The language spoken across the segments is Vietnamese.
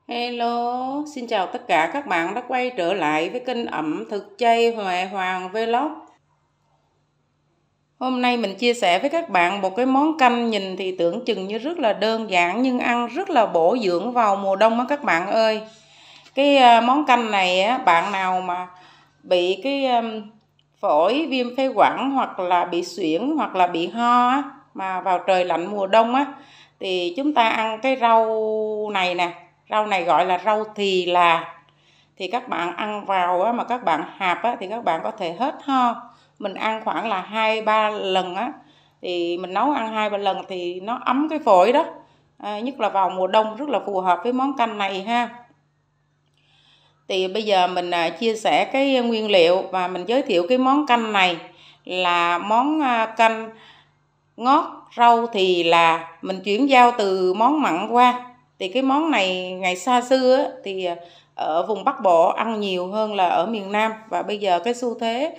Hello, xin chào tất cả các bạn đã quay trở lại với kênh ẩm thực chay Huệ Hoàng Vlog. Hôm nay mình chia sẻ với các bạn một cái món canh nhìn thì tưởng chừng như rất là đơn giản nhưng ăn rất là bổ dưỡng vào mùa đông á các bạn ơi. Cái món canh này á, bạn nào mà bị phổi, viêm phế quản hoặc là bị suyễn hoặc là bị ho á, mà vào trời lạnh mùa đông á thì chúng ta ăn cái rau này nè. Rau này gọi là rau thì là, thì các bạn ăn vào á, mà các bạn hạp á, thì các bạn có thể hết ho. Mình ăn khoảng là 2-3 lần á, thì mình nấu ăn 2-3 lần thì nó ấm cái phổi đó. Nhất là vào mùa đông rất là phù hợp với món canh này ha. Thì bây giờ mình chia sẻ cái nguyên liệu và mình giới thiệu cái món canh này là món canh ngót rau thì là mình chuyển giao từ món mặn qua. Thì cái món này ngày xa xưa thì ở vùng Bắc Bộ ăn nhiều hơn là ở miền Nam, và bây giờ cái xu thế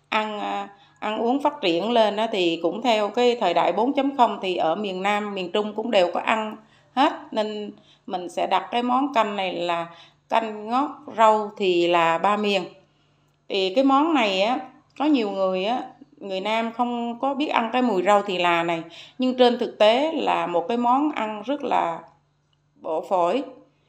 ăn uống phát triển lên thì cũng theo cái thời đại 4.0 thì ở miền Nam, miền Trung cũng đều có ăn hết, nên mình sẽ đặt cái món canh này là canh ngót rau thì là ba miền. Thì cái món này có nhiều người Nam không có biết ăn cái mùi rau thì là này, nhưng trên thực tế là một cái món ăn rất là bổ phổi.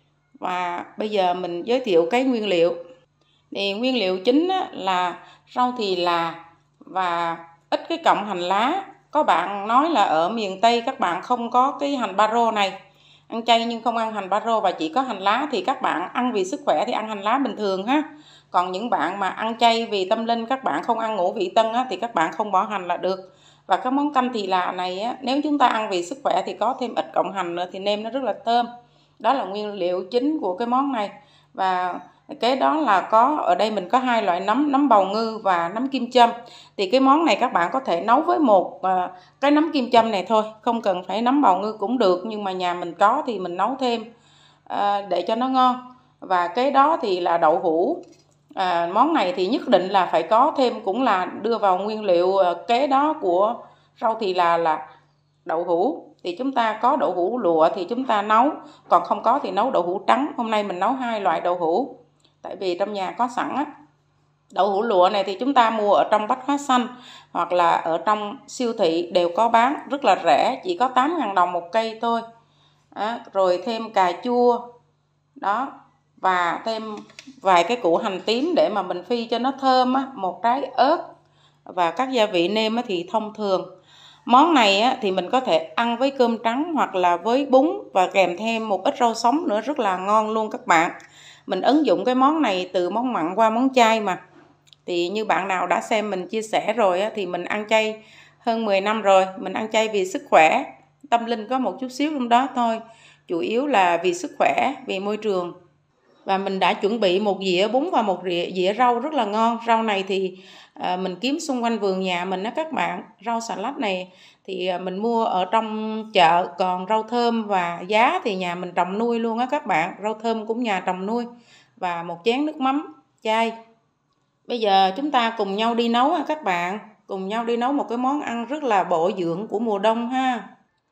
Và bây giờ mình giới thiệu cái nguyên liệu. Thì nguyên liệu chính là rau thì là và ít cái cọng hành lá. Có bạn nói là ở miền Tây các bạn không có cái hành baro này, ăn chay nhưng không ăn hành baro và chỉ có hành lá, thì các bạn ăn vì sức khỏe thì ăn hành lá bình thường ha. Còn những bạn mà ăn chay vì tâm linh, các bạn không ăn ngũ vị tân thì các bạn không bỏ hành là được. Và cái món canh thì là này nếu chúng ta ăn vì sức khỏe thì có thêm ít cọng hành nữa thì nêm nó rất là thơm. Đó là nguyên liệu chính của cái món này. Và cái đó là có ở đây mình có hai loại nấm bào ngư và nấm kim châm. Thì cái món này các bạn có thể nấu với một cái nấm kim châm này thôi, không cần phải nấm bào ngư cũng được, nhưng mà nhà mình có thì mình nấu thêm để cho nó ngon. Và cái đó thì là đậu hũ. Món này thì nhất định là phải có thêm, cũng là đưa vào nguyên liệu kế đó của rau thì là đậu hũ. Thì chúng ta có đậu hũ lụa thì chúng ta nấu, còn không có thì nấu đậu hũ trắng. Hôm nay mình nấu hai loại đậu hũ tại vì trong nhà có sẵn á. Đậu hũ lụa này thì chúng ta mua ở trong Bách Hóa Xanh hoặc là ở trong siêu thị đều có bán, rất là rẻ, chỉ có 8.000 đồng một cây thôi. Rồi thêm cà chua đó, và thêm vài cái củ hành tím để mà mình phi cho nó thơm một trái ớt, và các gia vị nêm thì thông thường. Món này thì mình có thể ăn với cơm trắng hoặc là với bún và kèm thêm một ít rau sống nữa, rất là ngon luôn các bạn. Mình ứng dụng cái món này từ món mặn qua món chay mà. Thì như bạn nào đã xem mình chia sẻ rồi thì mình ăn chay hơn 10 năm rồi. Mình ăn chay vì sức khỏe, tâm linh có một chút xíu trong đó thôi. Chủ yếu là vì sức khỏe, vì môi trường. Và mình đã chuẩn bị một dĩa bún và một dĩa rau rất là ngon. Rau này thì mình kiếm xung quanh vườn nhà mình đó các bạn. Rau xà lách này thì mình mua ở trong chợ. Còn rau thơm và giá thì nhà mình trồng nuôi luôn á các bạn. Rau thơm cũng nhà trồng nuôi. Và một chén nước mắm chay. Bây giờ chúng ta cùng nhau đi nấu các bạn. Cùng nhau đi nấu một cái món ăn rất là bổ dưỡng của mùa đông ha.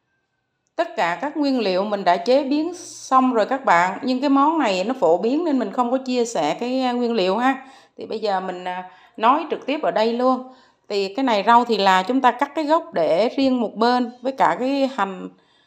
Tất cả các nguyên liệu mình đã chế biến xong rồi các bạn. Nhưng cái món này nó phổ biến nên mình không có chia sẻ cái nguyên liệu ha. Thì bây giờ mình nói trực tiếp ở đây luôn. Thì cái này rau thì là chúng ta cắt cái gốc để riêng một bên, với cả cái hành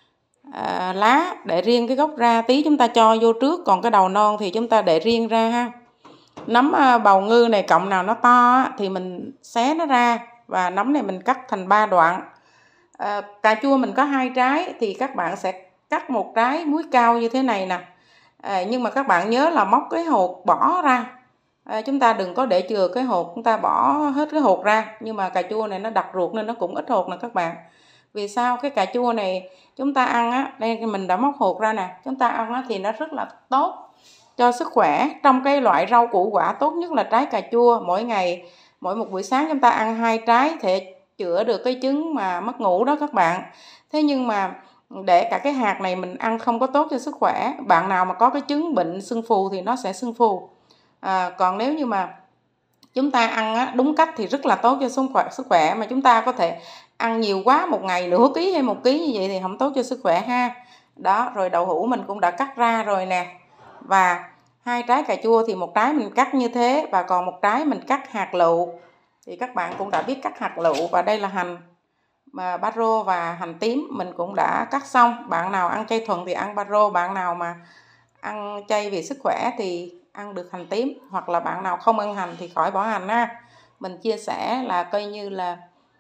lá để riêng cái gốc ra. Tí chúng ta cho vô trước, còn cái đầu non thì chúng ta để riêng ra ha. Nấm bào ngư này cọng nào nó to thì mình xé nó ra, và nấm này mình cắt thành 3 đoạn. Cà chua mình có 2 trái thì các bạn sẽ cắt một trái múi cao như thế này nè. Nhưng mà các bạn nhớ là móc cái hột bỏ ra. Chúng ta đừng có để chừa cái hột, chúng ta bỏ hết cái hột ra. Nhưng mà cà chua này nó đặc ruột nên nó cũng ít hột nè các bạn. Vì sao? Cái cà chua này chúng ta ăn đây mình đã móc hột ra nè, chúng ta ăn thì nó rất là tốt cho sức khỏe. Trong cái loại rau củ quả tốt nhất là trái cà chua. Mỗi ngày, mỗi một buổi sáng chúng ta ăn 2 trái thể chữa được cái chứng mà mất ngủ đó các bạn. Thế nhưng mà để cả cái hạt này mình ăn không có tốt cho sức khỏe. Bạn nào mà có cái chứng bệnh sưng phù thì nó sẽ sưng phù. Còn nếu như mà chúng ta ăn đúng cách thì rất là tốt cho sức khỏe. Mà chúng ta có thể ăn nhiều quá, một ngày nửa ký hay 1 ký như vậy thì không tốt cho sức khỏe ha. Đó, rồi đậu hũ mình cũng đã cắt ra rồi nè. Và 2 trái cà chua thì một trái mình cắt như thế và còn một trái mình cắt hạt lựu. Thì các bạn cũng đã biết cắt hạt lựu, và đây là hành mà baro và hành tím mình cũng đã cắt xong. Bạn nào ăn chay thuần thì ăn baro, bạn nào mà ăn chay vì sức khỏe thì ăn được hành tím, hoặc là bạn nào không ăn hành thì khỏi bỏ hành ha. Mình chia sẻ là coi như là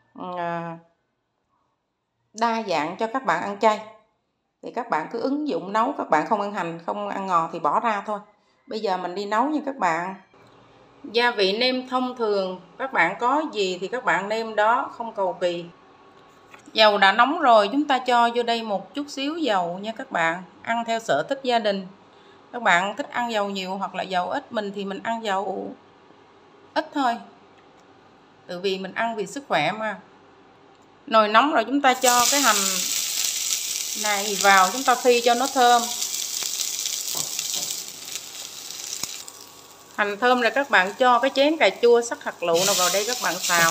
đa dạng cho các bạn ăn chay. Thì các bạn cứ ứng dụng nấu, các bạn không ăn hành, không ăn ngò thì bỏ ra thôi. Bây giờ mình đi nấu nha các bạn. Gia vị nêm thông thường, các bạn có gì thì các bạn nêm đó, không cầu kỳ. Dầu đã nóng rồi, chúng ta cho vô đây một chút xíu dầu nha các bạn. Ăn theo sở thích gia đình. Các bạn thích ăn dầu nhiều hoặc là dầu ít, mình thì mình ăn dầu ít thôi. Tại vì mình ăn vì sức khỏe mà. Nồi nóng rồi, chúng ta cho cái hành này vào, chúng ta phi cho nó thơm. Hành thơm rồi các bạn cho cái chén cà chua sắc hạt lựu nào vào đây, các bạn xào.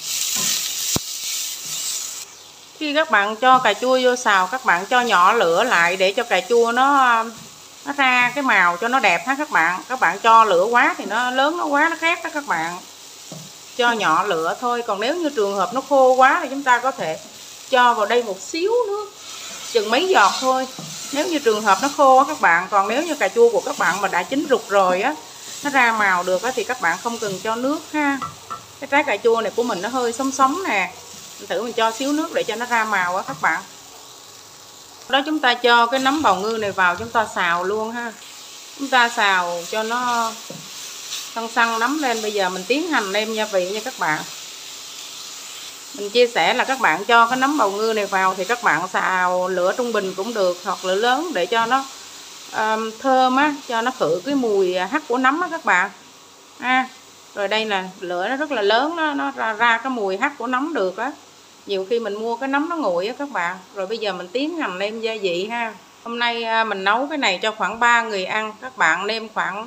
Khi các bạn cho cà chua vô xào, các bạn cho nhỏ lửa lại để cho cà chua nó ra cái màu cho nó đẹp ha các bạn. Các bạn cho lửa quá thì nó lớn, nó quá nó khét đó các bạn. Cho nhỏ lửa thôi. Còn nếu như trường hợp nó khô quá thì chúng ta có thể cho vào đây một xíu nước, chừng mấy giọt thôi. Nếu như trường hợp nó khô á các bạn. Còn nếu như cà chua của các bạn mà đã chín rục rồi á, nó ra màu được á, thì các bạn không cần cho nước ha. Cái trái cà chua này của mình nó hơi sống sống nè, mình thử mình cho xíu nước để cho nó ra màu á các bạn. Đó, chúng ta cho cái nấm bào ngư này vào, chúng ta xào luôn ha. Chúng ta xào cho nó săn săn nấm lên. Bây giờ mình tiến hành nêm gia vị nha các bạn. Mình chia sẻ là các bạn cho cái nấm bào ngư này vào thì các bạn xào lửa trung bình cũng được, hoặc lửa lớn để cho nó thơm á, cho nó khử cái mùi hắc của nấm á các bạn. Rồi đây là lửa nó rất là lớn đó, nó ra cái mùi hắc của nấm được á. Nhiều khi mình mua cái nấm nó nguội á các bạn. Rồi bây giờ mình tiến hành nêm gia vị ha. Hôm nay mình nấu cái này cho khoảng 3 người ăn. Các bạn nêm khoảng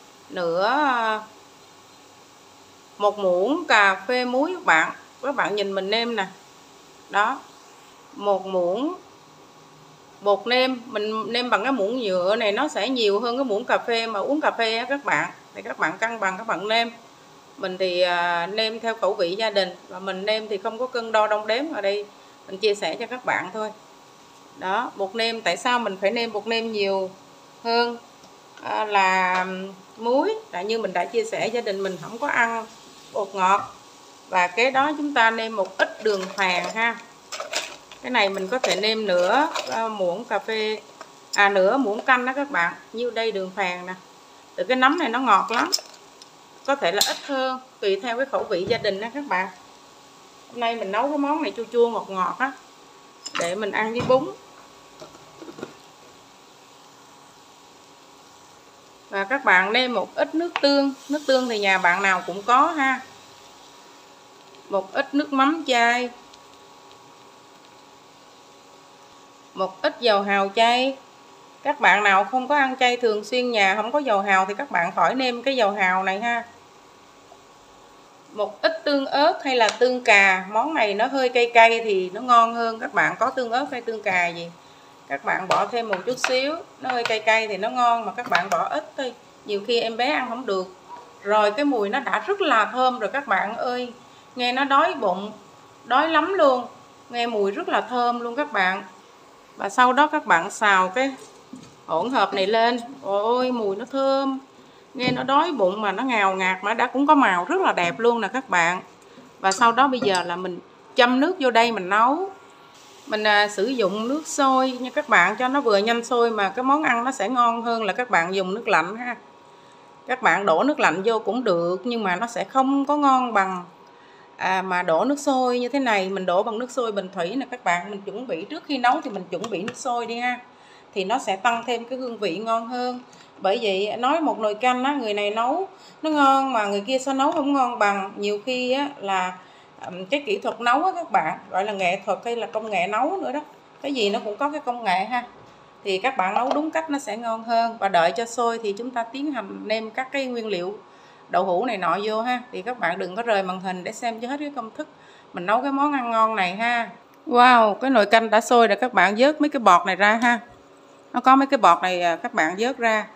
một muỗng cà phê muối các bạn. Các bạn nhìn mình nêm nè. Đó. Một muỗng bột nêm, mình nêm bằng cái muỗng nhựa này nó sẽ nhiều hơn cái muỗng cà phê mà uống cà phê á các bạn. Thì các bạn cân bằng các bạn nêm. Mình thì nêm theo khẩu vị gia đình, và mình nêm thì không có cân đo đong đếm. Ở đây mình chia sẻ cho các bạn thôi. Đó, bột nêm, tại sao mình phải nêm bột nêm nhiều hơn là muối? Tại như mình đã chia sẻ, gia đình mình không có ăn bột ngọt. Và cái đó chúng ta nêm một ít đường phèn ha. Cái này mình có thể nêm nửa muỗng cà phê, nửa muỗng canh đó các bạn. Như đây đường phèn nè. Từ cái nấm này nó ngọt lắm. Có thể là ít hơn, tùy theo cái khẩu vị gia đình đó các bạn. Hôm nay mình nấu cái món này chua chua ngọt ngọt á, để mình ăn với bún. Và các bạn nêm một ít nước tương. Nước tương thì nhà bạn nào cũng có ha. Một ít nước mắm chay. Một ít dầu hào chay. Các bạn nào không có ăn chay thường xuyên, nhà không có dầu hào thì các bạn khỏi nêm cái dầu hào này ha. Một ít tương ớt hay là tương cà. Món này nó hơi cay cay thì nó ngon hơn. Các bạn có tương ớt hay tương cà gì, các bạn bỏ thêm một chút xíu. Nó hơi cay cay thì nó ngon, mà các bạn bỏ ít thôi. Nhiều khi em bé ăn không được. Rồi cái mùi nó đã rất là thơm rồi các bạn ơi. Nghe nó đói bụng, đói lắm luôn. Nghe mùi rất là thơm luôn các bạn. Và sau đó các bạn xào cái hỗn hợp này lên. Ôi mùi nó thơm. Nghe nó đói bụng mà nó ngào ngạt, mà đã cũng có màu rất là đẹp luôn nè các bạn. Và sau đó bây giờ là mình châm nước vô đây mình nấu. Mình sử dụng nước sôi nha các bạn, cho nó vừa nhanh sôi mà cái món ăn nó sẽ ngon hơn là các bạn dùng nước lạnh ha. Các bạn đổ nước lạnh vô cũng được, nhưng mà nó sẽ không có ngon bằng mà đổ nước sôi như thế này. Mình đổ bằng nước sôi bình thủy nè các bạn. Mình chuẩn bị trước khi nấu thì mình chuẩn bị nước sôi đi ha, thì nó sẽ tăng thêm cái hương vị ngon hơn. Bởi vậy nói một nồi canh á, người này nấu nó ngon mà người kia sao nấu không ngon bằng. Nhiều khi á là cái kỹ thuật nấu á các bạn, gọi là nghệ thuật hay là công nghệ nấu nữa đó. Cái gì nó cũng có cái công nghệ ha. Thì các bạn nấu đúng cách nó sẽ ngon hơn. Và đợi cho sôi thì chúng ta tiến hành nêm các cái nguyên liệu đậu hũ này nọ vô ha. Thì các bạn đừng có rời màn hình để xem cho hết cái công thức mình nấu cái món ăn ngon này ha. Wow, cái nồi canh đã sôi rồi, các bạn vớt mấy cái bọt này ra ha. Nó có mấy cái bọt này các bạn vớt ra.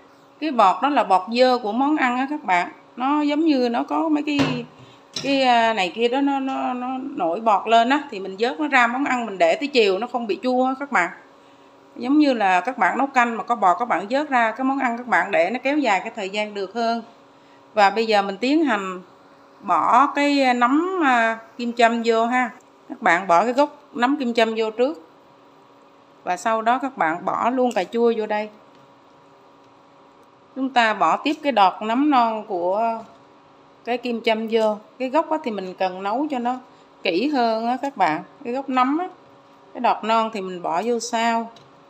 cái bọt đó là bọt dơ của món ăn á các bạn. Nó giống như nó có mấy cái này kia đó, nó nổi bọt lên á, thì mình vớt nó ra món ăn mình để tới chiều nó không bị chua á các bạn. Giống như là các bạn nấu canh mà có bọt, các bạn vớt ra cái món ăn các bạn để nó kéo dài cái thời gian được hơn. Và bây giờ mình tiến hành bỏ cái nấm kim châm vô ha. Các bạn bỏ cái gốc nấm kim châm vô trước. Và sau đó các bạn bỏ luôn cà chua vô đây. Chúng ta bỏ tiếp cái đọt nấm non của cái kim châm vô. Cái gốc thì mình cần nấu cho nó kỹ hơn á các bạn. Cái gốc nấm á, cái đọt non thì mình bỏ vô sau.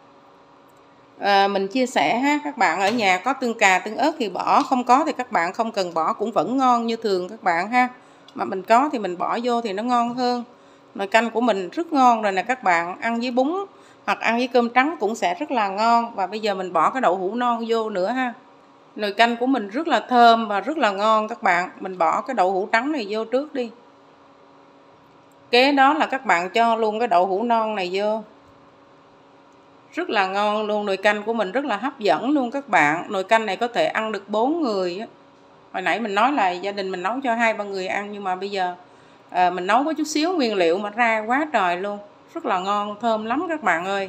Mình chia sẻ ha, các bạn ở nhà có tương cà tương ớt thì bỏ, không có thì các bạn không cần bỏ cũng vẫn ngon như thường các bạn ha. Mà mình có thì mình bỏ vô thì nó ngon hơn. Nồi canh của mình rất ngon rồi nè các bạn, ăn với bún hoặc ăn với cơm trắng cũng sẽ rất là ngon. Và bây giờ mình bỏ cái đậu hũ non vô nữa ha. Nồi canh của mình rất là thơm và rất là ngon các bạn. Mình bỏ cái đậu hũ trắng này vô trước đi. Kế đó là các bạn cho luôn cái đậu hũ non này vô. Rất là ngon luôn, nồi canh của mình rất là hấp dẫn luôn các bạn. Nồi canh này có thể ăn được 4 người. Hồi nãy mình nói là gia đình mình nấu cho 2-3 người ăn, nhưng mà bây giờ mình nấu có chút xíu nguyên liệu mà ra quá trời luôn. Rất là ngon, thơm lắm các bạn ơi.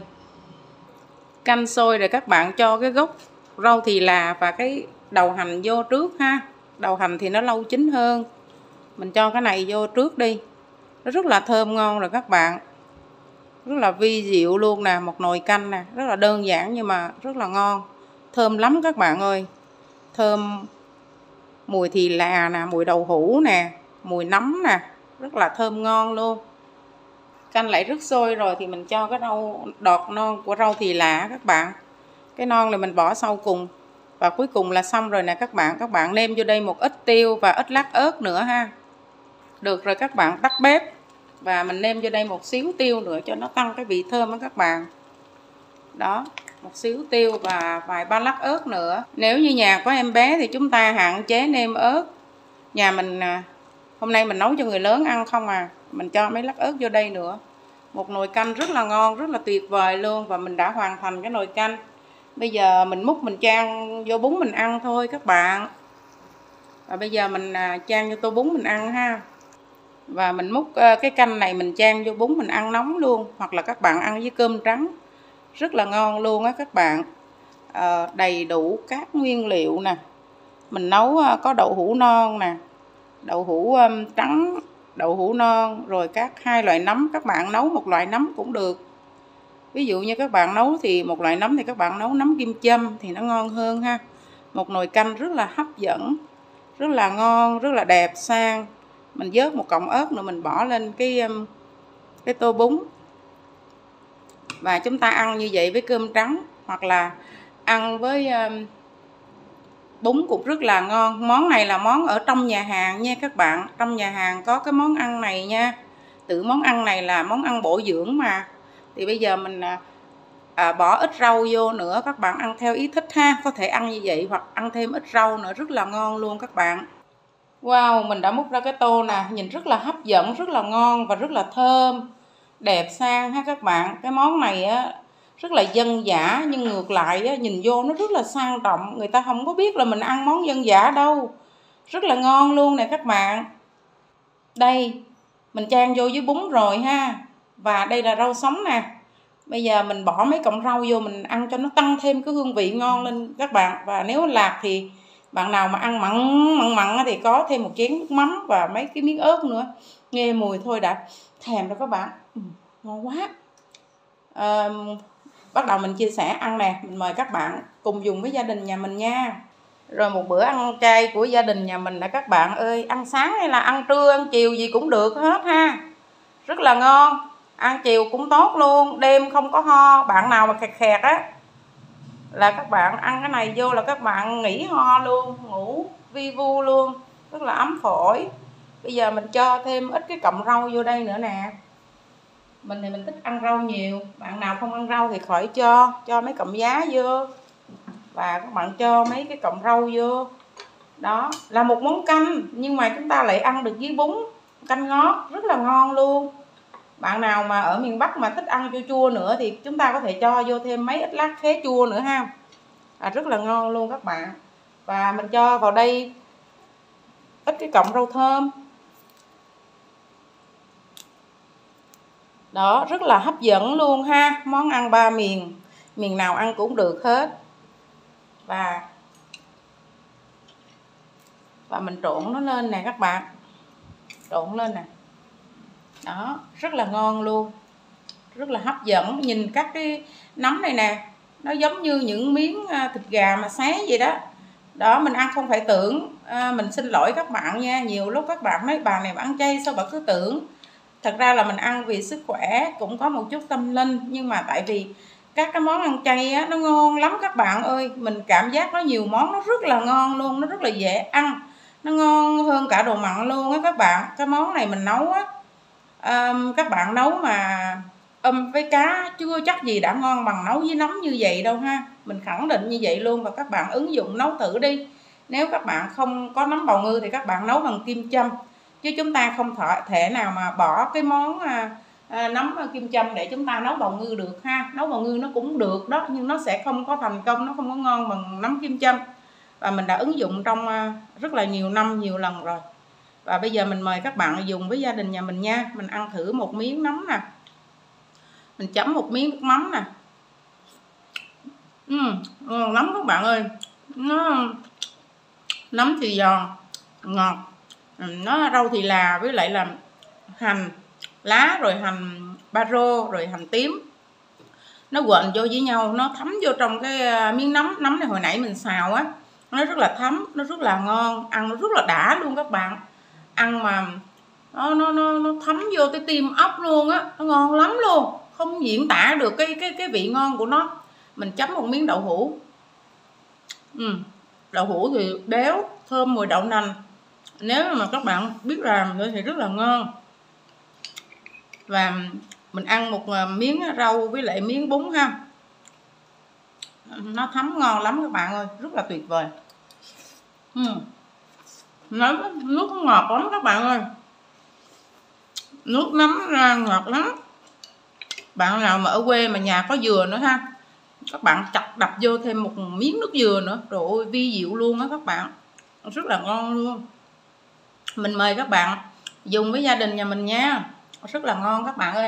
Canh sôi rồi các bạn cho cái gốc rau thì là và cái đầu hành vô trước ha. Đầu hành thì nó lâu chín hơn. Mình cho cái này vô trước đi. Nó rất là thơm ngon rồi các bạn. Rất là vi diệu luôn nè, một nồi canh nè, rất là đơn giản nhưng mà rất là ngon. Thơm lắm các bạn ơi. Thơm mùi thì là nè, mùi đậu hũ nè, mùi nấm nè, rất là thơm ngon luôn. Canh lại rất sôi rồi thì mình cho cái đọt non của rau thì là các bạn. Cái non này mình bỏ sau cùng. Và cuối cùng là xong rồi nè các bạn. Các bạn nêm vô đây một ít tiêu và ít lát ớt nữa ha. Được rồi các bạn, tắt bếp. Và mình nêm vô đây một xíu tiêu nữa cho nó tăng cái vị thơm đó các bạn. Đó, một xíu tiêu và vài ba lát ớt nữa. Nếu như nhà có em bé thì chúng ta hạn chế nêm ớt. Nhà mình hôm nay mình nấu cho người lớn ăn không à. Mình cho mấy lát ớt vô đây nữa. Một nồi canh rất là ngon, rất là tuyệt vời luôn. Và mình đã hoàn thành cái nồi canh. Bây giờ mình múc mình chan vô bún mình ăn thôi các bạn. Và bây giờ mình chan vô tô bún mình ăn ha. Và mình múc cái canh này mình chan vô bún mình ăn nóng luôn. Hoặc là các bạn ăn với cơm trắng. Rất là ngon luôn á các bạn. Đầy đủ các nguyên liệu nè. Mình nấu có đậu hũ non nè, đậu hũ trắng, đậu hũ non, rồi các 2 loại nấm. Các bạn nấu một loại nấm cũng được. Ví dụ như các bạn nấu thì một loại nấm thì các bạn nấu nấm kim châm thì nó ngon hơn ha. Một nồi canh rất là hấp dẫn, rất là ngon, rất là đẹp sang. Mình vớt một cọng ớt nữa mình bỏ lên cái tô bún. Và chúng ta ăn như vậy với cơm trắng hoặc là ăn với bún cũng rất là ngon. Món này là món ở trong nhà hàng nha các bạn. Trong nhà hàng có cái món ăn này nha. Tự món ăn này là món ăn bổ dưỡng mà. Thì bây giờ mình bỏ ít rau vô nữa. Các bạn ăn theo ý thích ha. Có thể ăn như vậy hoặc ăn thêm ít rau nữa. Rất là ngon luôn các bạn. Wow, mình đã múc ra cái tô nè. Nhìn rất là hấp dẫn, rất là ngon và rất là thơm. Đẹp sang ha các bạn. Cái món này á rất là dân dã, nhưng ngược lại á, nhìn vô nó rất là sang trọng. Người ta không có biết là mình ăn món dân dã đâu. Rất là ngon luôn nè các bạn. Đây, mình chan vô với bún rồi ha. Và đây là rau sống nè. Bây giờ mình bỏ mấy cọng rau vô mình ăn cho nó tăng thêm cái hương vị ngon lên các bạn. Và nếu lạc thì bạn nào mà ăn mặn thì có thêm một chén nước mắm và mấy cái miếng ớt nữa. Nghe mùi thôi đã thèm rồi các bạn. Ngon quá. Bắt đầu mình chia sẻ ăn nè. Mình mời các bạn cùng dùng với gia đình nhà mình nha. Rồi một bữa ăn chay của gia đình nhà mình là các bạn ơi. Ăn sáng hay là ăn trưa, ăn chiều gì cũng được hết ha. Rất là ngon. Ăn chiều cũng tốt luôn. Đêm không có ho. Bạn nào mà khẹt khẹt á là các bạn ăn cái này vô là các bạn nghỉ ho luôn. Ngủ vi vu luôn. Rất là ấm phổi. Bây giờ mình cho thêm ít cái cọng rau vô đây nữa nè. Mình thì mình thích ăn rau nhiều. Bạn nào không ăn rau thì khỏi cho mấy cọng giá vô. Và các bạn cho mấy cái cọng rau vô. Đó là một món canh, nhưng mà chúng ta lại ăn được với bún canh ngót, rất là ngon luôn. Bạn nào mà ở miền Bắc mà thích ăn chua chua nữa thì chúng ta có thể cho vô thêm mấy ít lát khế chua nữa ha. rất là ngon luôn các bạn. Và mình cho vào đây ít cái cọng rau thơm. Đó, rất là hấp dẫn luôn ha. Món ăn ba miền, miền nào ăn cũng được hết. Và mình trộn nó lên nè các bạn. Trộn lên nè. Đó, rất là ngon luôn. Rất là hấp dẫn. Nhìn các cái nấm này nè, nó giống như những miếng thịt gà mà xé vậy đó. Đó, mình ăn không phải tưởng. Mình xin lỗi các bạn nha. Nhiều lúc các bạn mấy bà này mà ăn chay sao bà cứ tưởng. Thật ra là mình ăn vì sức khỏe, cũng có một chút tâm linh. Nhưng mà tại vì các cái món ăn chay á, nó ngon lắm các bạn ơi. Mình cảm giác nó nhiều món nó rất là ngon luôn. Nó rất là dễ ăn. Nó ngon hơn cả đồ mặn luôn á các bạn. Cái món này mình nấu á, các bạn nấu mà với cá chưa chắc gì đã ngon bằng nấu với nấm như vậy đâu ha. Mình khẳng định như vậy luôn. Và các bạn ứng dụng nấu thử đi. Nếu các bạn không có nấm bào ngư thì các bạn nấu bằng kim châm. Chứ chúng ta không thể nào mà bỏ cái món nấm kim châm để chúng ta nấu bào ngư được ha. Nấu bào ngư nó cũng được đó, nhưng nó sẽ không có thành công, nó không có ngon bằng nấm kim châm. Và mình đã ứng dụng trong rất là nhiều năm, nhiều lần rồi. Và bây giờ mình mời các bạn dùng với gia đình nhà mình nha. Mình ăn thử một miếng nấm nè. Mình chấm một miếng nước mắm nè. Ngon lắm các bạn ơi. Nấm thì giòn, ngọt. Nó rau thì là với lại là hành lá, rồi hành ba rô, rồi hành tím. Nó quện vô với nhau, nó thấm vô trong cái miếng nấm. Nấm này hồi nãy mình xào á, nó rất là thấm, nó rất là ngon, ăn nó rất là đã luôn các bạn. Ăn mà nó thấm vô tới tim ốc luôn á, nó ngon lắm luôn, không diễn tả được cái vị ngon của nó. Mình chấm một miếng đậu hũ. Đậu hũ thì béo, thơm mùi đậu nành. Nếu mà các bạn biết làm thì rất là ngon. Và mình ăn một miếng rau với lại miếng bún ha. Nó thấm ngon lắm các bạn ơi, rất là tuyệt vời. Nước ngọt lắm các bạn ơi. Nước nấm ra ngọt lắm. Bạn nào mà ở quê mà nhà có dừa nữa ha, các bạn chặt đập vô thêm một miếng nước dừa nữa, trời ơi vi diệu luôn á các bạn. Rất là ngon luôn. Mình mời các bạn dùng với gia đình nhà mình nha. Rất là ngon các bạn ơi.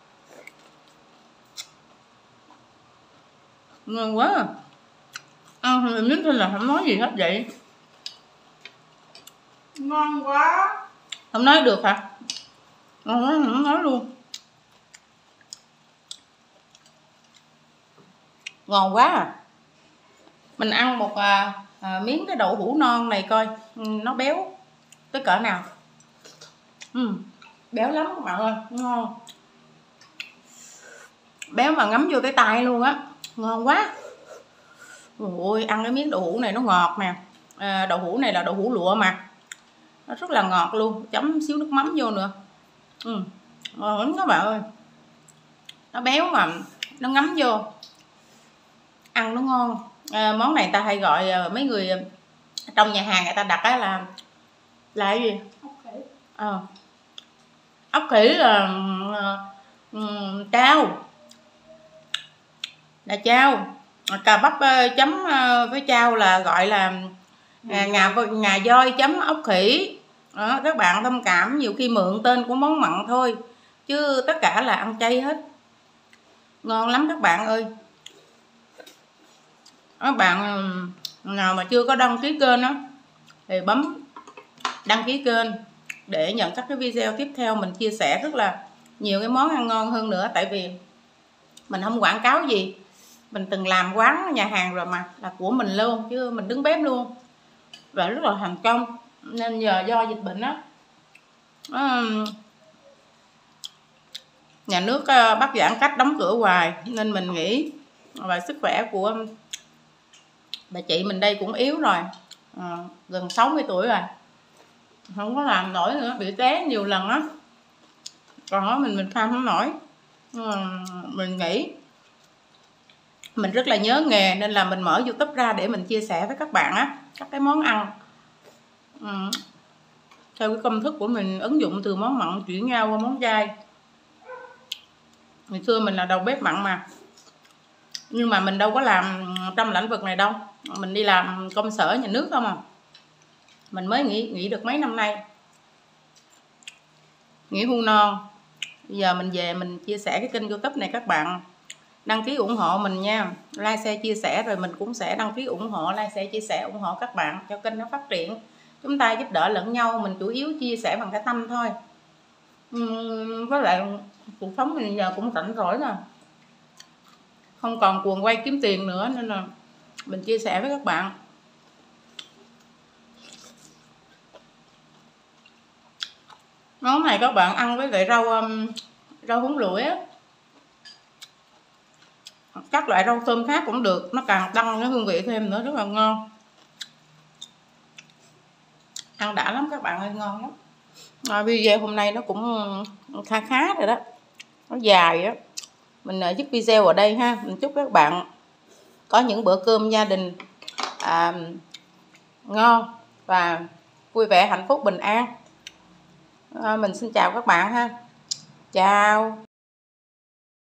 Ngon quá à. Ăn thì miếng thôi là không nói gì hết vậy. Ngon quá. Không nói được hả? Không nói luôn. Ngon quá à. Mình ăn một miếng cái đậu hũ non này coi nó béo tới cỡ nào. Béo lắm các bạn ơi, ngon. Béo mà ngấm vô tới tay luôn á, ngon quá. Ôi, ăn cái miếng đậu hũ này nó ngọt nè. Đậu hũ này là đậu hũ lụa mà, nó rất là ngọt luôn, chấm xíu nước mắm vô nữa. Ngon lắm các bạn ơi. Nó béo mà nó ngấm vô, ăn nó ngon. Món này ta hay gọi mấy người trong nhà hàng người ta đặt á là cái gì? Ốc khỉ là chao, là chao. Cà bắp chấm với chao là gọi là ngà voi chấm ốc khỉ. Đó, các bạn thông cảm, nhiều khi mượn tên của món mặn thôi chứ tất cả là ăn chay hết. Ngon lắm các bạn ơi. Các bạn nào mà chưa có đăng ký kênh đó thì bấm đăng ký kênh để nhận các cái video tiếp theo. Mình chia sẻ rất là nhiều cái món ăn ngon hơn nữa. Tại vì mình không quảng cáo gì, mình từng làm quán nhà hàng rồi mà, là của mình luôn chứ mình đứng bếp luôn và rất là thành công. Nên giờ do dịch bệnh á, nhà nước bắt giãn cách đóng cửa hoài, nên mình nghĩ và sức khỏe của bà chị mình đây cũng yếu rồi, gần 60 tuổi rồi, không có làm nổi nữa, bị té nhiều lần á. Còn đó mình tham không nổi. Mình nghĩ mình rất là nhớ nghề nên là mình mở YouTube ra để mình chia sẻ với các bạn á các cái món ăn theo cái công thức của mình, ứng dụng từ món mặn chuyển nhau qua món chay. Ngày xưa mình là đầu bếp mặn mà, Nhưng mà mình đâu có làm trong lĩnh vực này đâu, mình đi làm công sở nhà nước không à. Mình mới nghỉ được mấy năm nay, nghỉ hưu non. Bây giờ mình về mình chia sẻ cái kênh YouTube này, các bạn đăng ký ủng hộ mình nha, like share chia sẻ, rồi mình cũng sẽ đăng ký ủng hộ, like share chia sẻ ủng hộ các bạn cho kênh nó phát triển. Chúng ta giúp đỡ lẫn nhau, mình chủ yếu chia sẻ bằng cái tâm thôi. Với lại cuộc sống mình giờ cũng rảnh rỗi nè, không còn cuồng quay kiếm tiền nữa, nên là mình chia sẻ với các bạn. Món này các bạn ăn với lại rau húng lủi á, các loại rau thơm khác cũng được, nó càng tăng cái hương vị thêm nữa, rất là ngon, ăn đã lắm các bạn ơi, ngon lắm. Video hôm nay nó cũng khá rồi đó, nó dài á, mình dứt video ở đây ha. Mình chúc các bạn có những bữa cơm gia đình ngon và vui vẻ, hạnh phúc, bình an. Mình xin chào các bạn ha, chào.